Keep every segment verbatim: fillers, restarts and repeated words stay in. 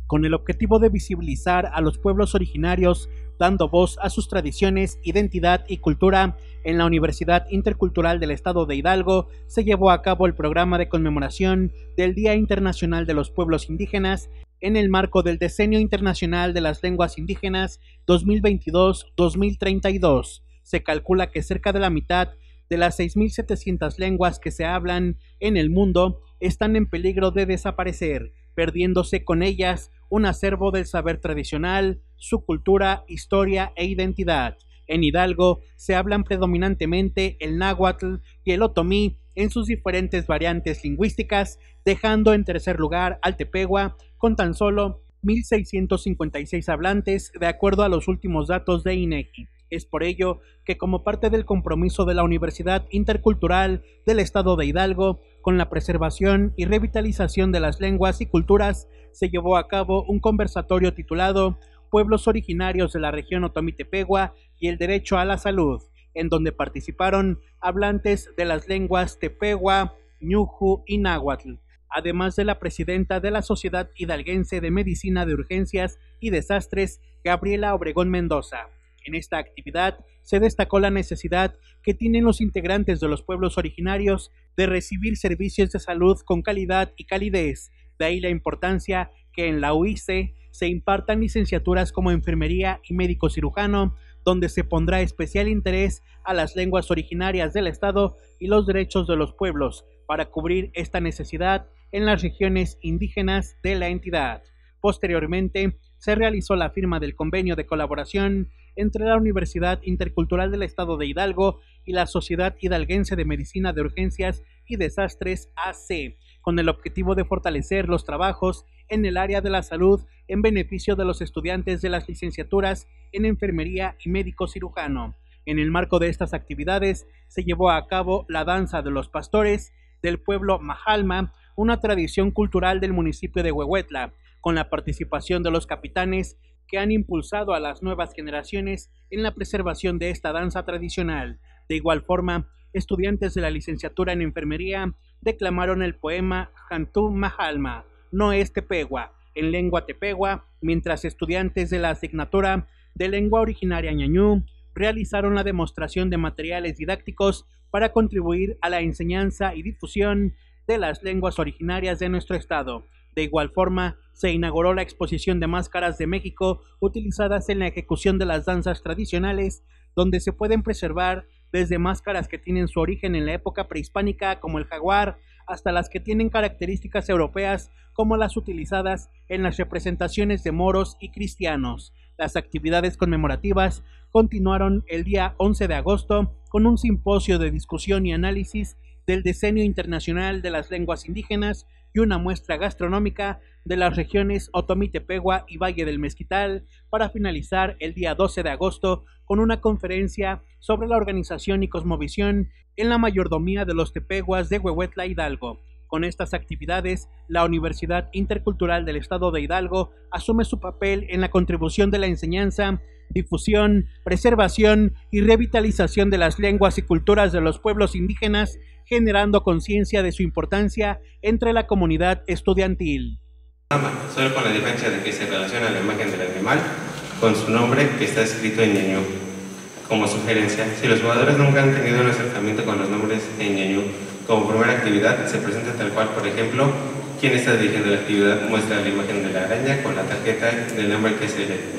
con el objetivo de visibilizar a los pueblos originarios, dando voz a sus tradiciones, identidad y cultura. En la Universidad Intercultural del Estado de Hidalgo se llevó a cabo el programa de conmemoración del Día Internacional de los Pueblos Indígenas en el marco del Decenio Internacional de las Lenguas Indígenas dos mil veintidós a dos mil treinta y dos. Se calcula que cerca de la mitad de las seis mil setecientas lenguas que se hablan en el mundo están en peligro de desaparecer, perdiéndose con ellas un acervo del saber tradicional, su cultura, historia e identidad. En Hidalgo se hablan predominantemente el náhuatl y el otomí en sus diferentes variantes lingüísticas, dejando en tercer lugar al tepehua con tan solo mil seiscientos cincuenta y seis hablantes de acuerdo a los últimos datos de INEGI. Es por ello que, como parte del compromiso de la Universidad Intercultural del Estado de Hidalgo con la preservación y revitalización de las lenguas y culturas, se llevó a cabo un conversatorio titulado Pueblos originarios de la región otomí-tepehua y el derecho a la salud, en donde participaron hablantes de las lenguas tepehua, ñuju y náhuatl, además de la presidenta de la Sociedad Hidalguense de Medicina de Urgencias y Desastres, Gabriela Obregón Mendoza. En esta actividad se destacó la necesidad que tienen los integrantes de los pueblos originarios de recibir servicios de salud con calidad y calidez. De ahí la importancia que en la U I C E se impartan licenciaturas como enfermería y médico cirujano, donde se pondrá especial interés a las lenguas originarias del Estado y los derechos de los pueblos para cubrir esta necesidad en las regiones indígenas de la entidad. Posteriormente, se realizó la firma del convenio de colaboración entre la Universidad Intercultural del Estado de Hidalgo y la Sociedad Hidalguense de Medicina de Urgencias y Desastres A C, con el objetivo de fortalecer los trabajos en el área de la salud en beneficio de los estudiantes de las licenciaturas en enfermería y médico cirujano. En el marco de estas actividades se llevó a cabo la danza de los pastores del pueblo Mahalma, una tradición cultural del municipio de Huehuetla, con la participación de los capitanes que han impulsado a las nuevas generaciones en la preservación de esta danza tradicional. De igual forma, estudiantes de la licenciatura en enfermería declamaron el poema Jantú Mahalma, no es tepehua, en lengua tepehua, mientras estudiantes de la asignatura de lengua originaria ñañú realizaron la demostración de materiales didácticos para contribuir a la enseñanza y difusión de las lenguas originarias de nuestro estado. De igual forma, se inauguró la exposición de máscaras de México utilizadas en la ejecución de las danzas tradicionales, donde se pueden preservar desde máscaras que tienen su origen en la época prehispánica como el jaguar, hasta las que tienen características europeas como las utilizadas en las representaciones de moros y cristianos. Las actividades conmemorativas continuaron el día once de agosto con un simposio de discusión y análisis del Decenio Internacional de las Lenguas Indígenas y una muestra gastronómica de las regiones otomí-tepehua y Valle del Mezquital, para finalizar el día doce de agosto con una conferencia sobre la organización y cosmovisión en la mayordomía de los tepehuas de Huehuetla, Hidalgo. Con estas actividades, la Universidad Intercultural del Estado de Hidalgo asume su papel en la contribución de la enseñanza, difusión, preservación y revitalización de las lenguas y culturas de los pueblos indígenas, generando conciencia de su importancia entre la comunidad estudiantil. Solo con la diferencia de que se relaciona la imagen del animal con su nombre, que está escrito en ñañú. Como sugerencia, si los jugadores nunca han tenido un acercamiento con los nombres en ñañú, como primera actividad se presenta tal cual. Por ejemplo, quien está dirigiendo la actividad muestra la imagen de la araña con la tarjeta del nombre que se lee.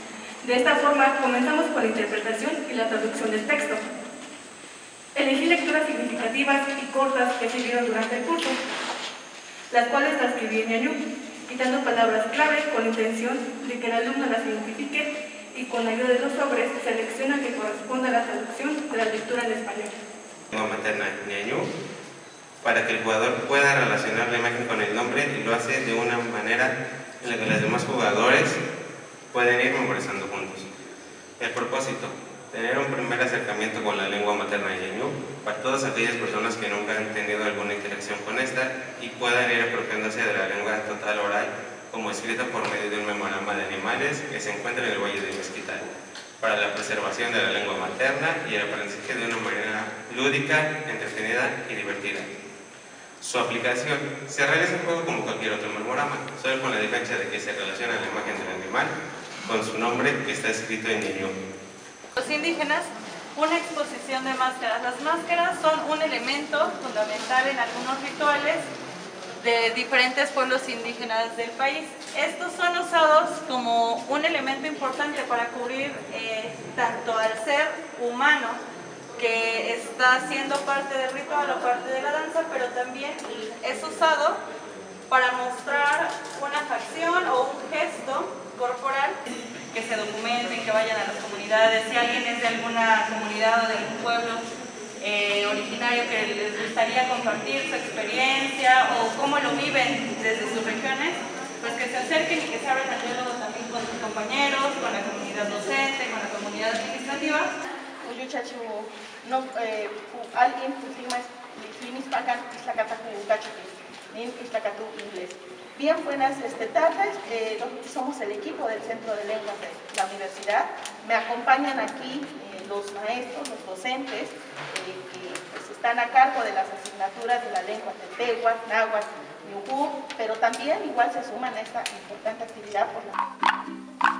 De esta forma, comenzamos con la interpretación y la traducción del texto. Elegí lecturas significativas y cortas que sirvieron durante el curso, las cuales transcribí en ñañú, quitando palabras clave con la intención de que el alumno las identifique y con ayuda de los sobres selecciona que corresponda a la traducción de la lectura en español. Lengua materna ñañú, para que el jugador pueda relacionar la imagen con el nombre, y lo hace de una manera en la que los demás jugadores pueden ir memorizando juntos. El propósito: tener un primer acercamiento con la lengua materna ñañú para todas aquellas personas que nunca han tenido alguna interacción con esta y puedan ir apropiándose de la lengua total oral como escrita por medio de un memorama de animales que se encuentra en el Valle del Mezquital, para la preservación de la lengua materna y el aprendizaje de una manera lúdica, entretenida y divertida. Su aplicación se realiza en juego como cualquier otro memorama, solo con la diferencia de que se relaciona la imagen del animal con su nombre que está escrito en ñañú. Los indígenas, una exposición de máscaras. Las máscaras son un elemento fundamental en algunos rituales de diferentes pueblos indígenas del país. Estos son usados como un elemento importante para cubrir eh, tanto al ser humano que está siendo parte del ritual o parte de la danza, pero también es usado para mostrar una facción o un gesto corporal, que se documenten, que vayan a las comunidades. Si alguien es de alguna comunidad o de algún pueblo eh, originario que les gustaría compartir su experiencia o cómo lo viven desde sus regiones, pues que se acerquen y que se abran al diálogo también con sus compañeros, con la comunidad docente, con la comunidad administrativa. No, eh, alguien pusimos liquinis pagan islacatacu cacho nin islacatu inglés. Bien, buenas este, tardes. Eh, nosotros somos el equipo del Centro de Lenguas de la universidad. Me acompañan aquí eh, los maestros, los docentes eh, que pues, están a cargo de las asignaturas de la lengua tepehuac, náhuatl, ñujú, pero también igual se suman a esta importante actividad por la